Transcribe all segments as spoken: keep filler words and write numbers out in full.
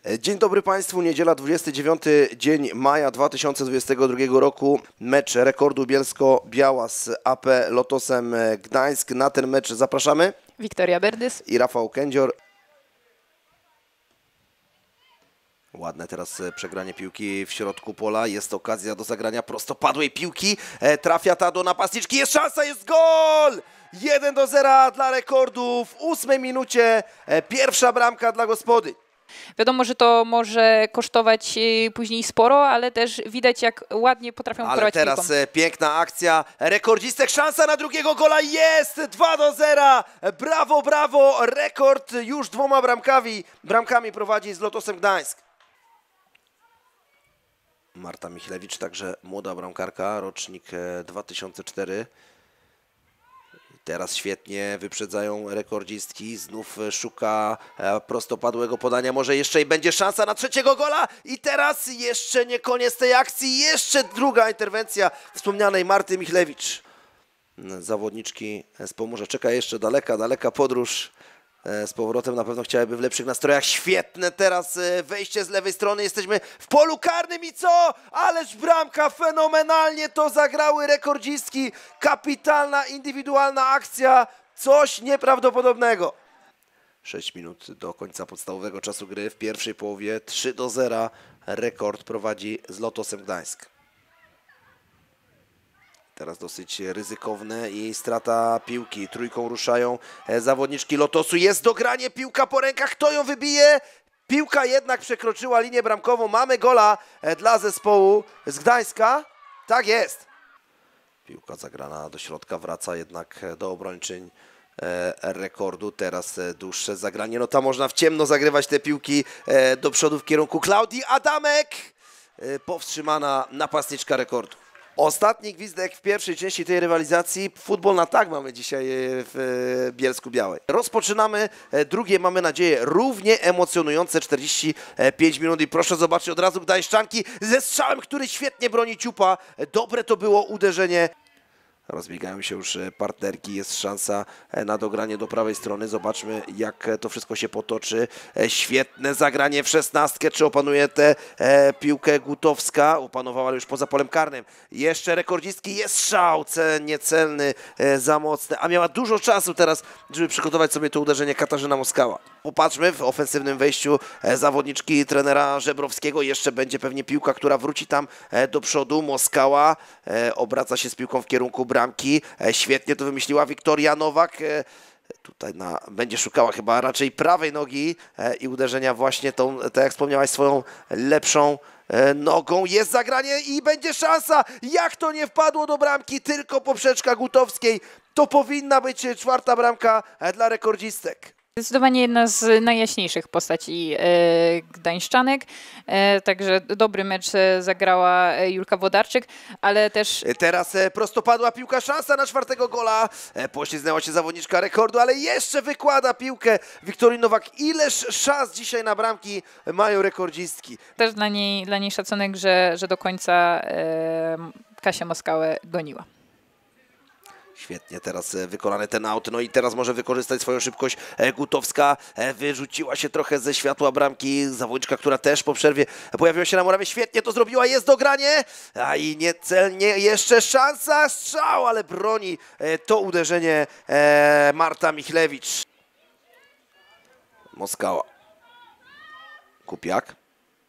Dzień dobry Państwu, niedziela dwudziesty dziewiąty dzień maja dwa tysiące dwudziestego drugiego roku. Mecz rekordu Bielsko-Biała z A P Lotosem Gdańsk. Na ten mecz zapraszamy Wiktoria Berdys i Rafał Kędzior. Ładne teraz przegranie piłki w środku pola. Jest okazja do zagrania prostopadłej piłki. Trafia ta do napastniczki. Jest szansa, jest gol! jeden do zera dla rekordu w ósmej minucie. Pierwsza bramka dla gospody. Wiadomo, że to może kosztować później sporo, ale też widać, jak ładnie potrafią Ale kierować teraz piłką. piękna akcja. Rekordzistek, szansa na drugiego gola. Jest! dwa do zera. Brawo, brawo. Rekord już dwoma bramkami, bramkami prowadzi z Lotosem Gdańsk. Marta Michlewicz, także młoda bramkarka, rocznik dwa tysiące czwarty. Teraz świetnie wyprzedzają rekordzistki. Znów szuka prostopadłego podania. Może jeszcze i będzie szansa na trzeciego gola. I teraz jeszcze nie koniec tej akcji. Jeszcze druga interwencja wspomnianej Marty Michlewicz. Zawodniczki z Pomorza. Czeka jeszcze daleka, daleka podróż. Z powrotem na pewno chciałyby w lepszych nastrojach. Świetne teraz wejście z lewej strony. Jesteśmy w polu karnym i co? Ależ bramka, fenomenalnie to zagrały rekordzistki. Kapitalna, indywidualna akcja. Coś nieprawdopodobnego. sześć minut do końca podstawowego czasu gry. W pierwszej połowie trzy do zera. Rekord prowadzi z Lotosem Gdańsk. Teraz dosyć ryzykowne i strata piłki. Trójką ruszają zawodniczki Lotosu. Jest dogranie, piłka po rękach. Kto ją wybije? Piłka jednak przekroczyła linię bramkową. Mamy gola dla zespołu z Gdańska. Tak jest. Piłka zagrana do środka. Wraca jednak do obrończyń rekordu. Teraz dłuższe zagranie. No tam można w ciemno zagrywać te piłki do przodu w kierunku Klaudii Adamek. Powstrzymana napastniczka rekordu. Ostatni gwizdek w pierwszej części tej rywalizacji. Futbol na tak mamy dzisiaj w Bielsku-Białej. Rozpoczynamy drugie, mamy nadzieję, równie emocjonujące czterdzieści pięć minut. I proszę zobaczyć od razu gdańszczanki ze strzałem, który świetnie broni Ciupa. Dobre to było uderzenie. Rozbiegają się już partnerki, jest szansa na dogranie do prawej strony. Zobaczmy, jak to wszystko się potoczy. Świetne zagranie w szesnastkę. Czy opanuje tę e, piłkę Gutowska? Opanowała już poza polem karnym. Jeszcze rekordzistki, jest strzał, niecelny, e, za mocny. A miała dużo czasu teraz, żeby przygotować sobie to uderzenie Katarzyna Moskała. Popatrzmy w ofensywnym wejściu e, zawodniczki trenera Żebrowskiego. Jeszcze będzie pewnie piłka, która wróci tam e, do przodu. Moskała e, obraca się z piłką w kierunku bramki. E, świetnie to wymyśliła Wiktoria Nowak. E, tutaj na, będzie szukała chyba raczej prawej nogi e, i uderzenia właśnie tą, tak jak wspomniałaś, swoją lepszą e, nogą. Jest zagranie i będzie szansa. Jak to nie wpadło do bramki? Tylko poprzeczka Gutowskiej. To powinna być czwarta bramka e, dla rekordzistek. Zdecydowanie jedna z najjaśniejszych postaci e, gdańszczanek, e, także dobry mecz e, zagrała Julka Wodarczyk, ale też... Teraz e, prostopadła piłka, szansa na czwartego gola, e, poślizgnęła się zawodniczka rekordu, ale jeszcze wykłada piłkę Wiktorii Nowak. Ileż szans dzisiaj na bramki mają rekordzistki. Też dla niej, dla niej szacunek, że, że do końca e, Kasia Moskałę goniła. Świetnie teraz wykonany ten aut, no i teraz może wykorzystać swoją szybkość. Gutowska wyrzuciła się trochę ze światła bramki. Zawodniczka, która też po przerwie pojawiła się na murawie. Świetnie to zrobiła, jest dogranie. A i niecelnie jeszcze szansa, strzał, ale broni to uderzenie Marta Michlewicz. Moskała. Kupiak.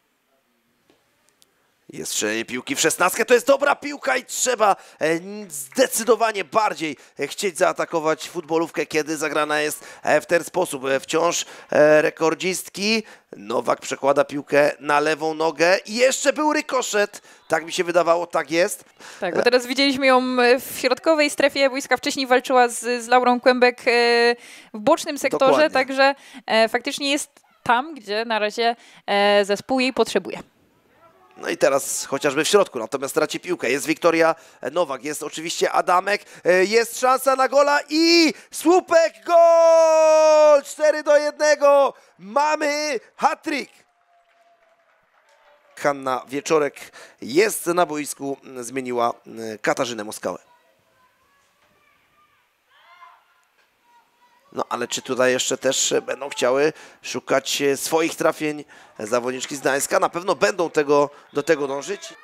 Jest strzelenie piłki w szesnastkę, to jest dobra piłka i trzeba zdecydowanie bardziej chcieć zaatakować futbolówkę, kiedy zagrana jest w ten sposób. Wciąż rekordzistki. Nowak przekłada piłkę na lewą nogę i jeszcze był rykoszet. Tak mi się wydawało, tak jest. Tak, bo teraz widzieliśmy ją w środkowej strefie boiska. Wcześniej walczyła z, z Laurą Kłębek w bocznym sektorze, dokładnie. Także faktycznie jest tam, gdzie na razie zespół jej potrzebuje. No i teraz chociażby w środku, natomiast traci piłkę. Jest Wiktoria Nowak, jest oczywiście Adamek, jest szansa na gola i słupek, gol! cztery do jednego, mamy hat-trick. Hanna Wieczorek jest na boisku, zmieniła Katarzynę Moskałę. No ale czy tutaj jeszcze też będą chciały szukać swoich trafień zawodniczki z Gdańska? Na pewno będą tego, do tego dążyć.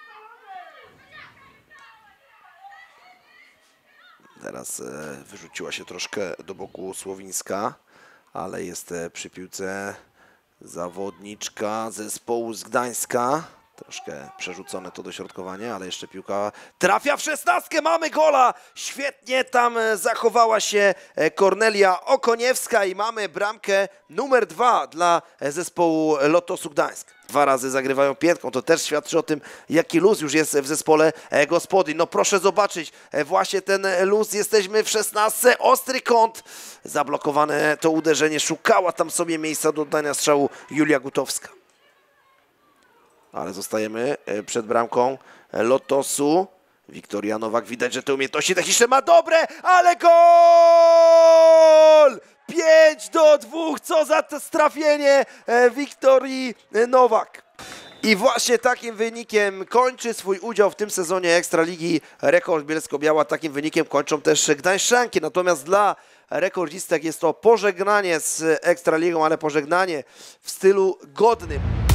Teraz wyrzuciła się troszkę do boku Słowińska, ale jest przy piłce zawodniczka zespołu z Gdańska. Troszkę przerzucone to dośrodkowanie, ale jeszcze piłka trafia w szesnastkę. Mamy gola! Świetnie tam zachowała się Kornelia Okoniewska i mamy bramkę numer dwa dla zespołu Lotosu Gdańsk. Dwa razy zagrywają piętką, to też świadczy o tym, jaki luz już jest w zespole gospodyń. No proszę zobaczyć, właśnie ten luz, jesteśmy w szesnastce, ostry kąt, zablokowane to uderzenie, szukała tam sobie miejsca do oddania strzału Julia Gutowska. Ale zostajemy przed bramką Lotosu. Wiktoria Nowak, widać, że te umiejętności techniczne ma dobre, ale gol! pięć do dwóch, co za trafienie Wiktorii Nowak. I właśnie takim wynikiem kończy swój udział w tym sezonie Ekstraligi Rekord Bielsko-Biała. Takim wynikiem kończą też gdańszczanki. Natomiast dla rekordzistek jest to pożegnanie z Ekstraligą, ale pożegnanie w stylu godnym.